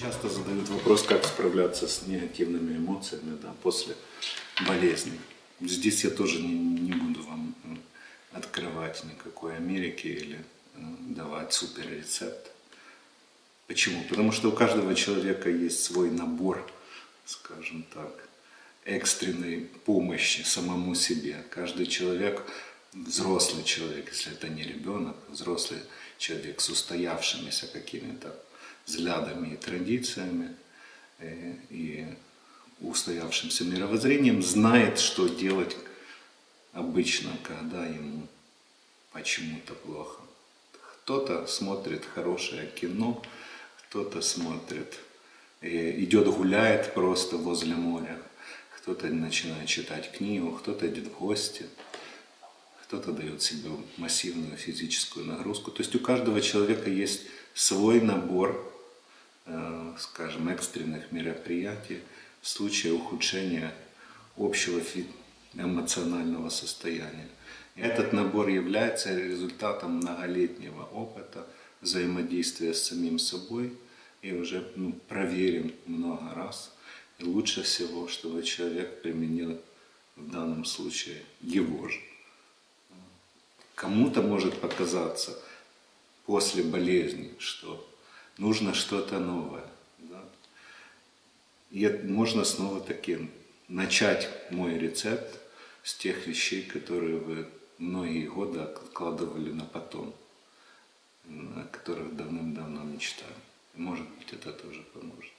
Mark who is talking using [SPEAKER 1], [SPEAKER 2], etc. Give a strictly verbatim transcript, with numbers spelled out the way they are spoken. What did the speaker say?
[SPEAKER 1] Часто задают вопрос, как справляться с негативными эмоциями, да, после болезни. Здесь я тоже не, не буду вам открывать никакой Америки или э, давать супер рецепт. Почему? Потому что у каждого человека есть свой набор, скажем так, экстренной помощи самому себе. Каждый человек, взрослый человек, если это не ребенок, взрослый человек с устоявшимися какими-то взглядами и традициями и, и устоявшимся мировоззрением, знает, что делать обычно, когда ему почему-то плохо. Кто-то смотрит хорошее кино, кто-то смотрит, идет гуляет просто возле моря, кто-то начинает читать книгу, кто-то идет в гости, кто-то дает себе массивную физическую нагрузку. То есть у каждого человека есть свой набор, скажем, экстренных мероприятий в случае ухудшения общего эмоционального состояния. Этот набор является результатом многолетнего опыта взаимодействия с самим собой и уже ну, проверен много раз. И лучше всего, чтобы человек применил в данном случае его же. Кому-то может показаться после болезни, что нужно что-то новое. Да? И можно снова таки начать мой рецепт с тех вещей, которые вы многие годы откладывали на потом, о которых давным-давно мечтали. Может быть, это тоже поможет.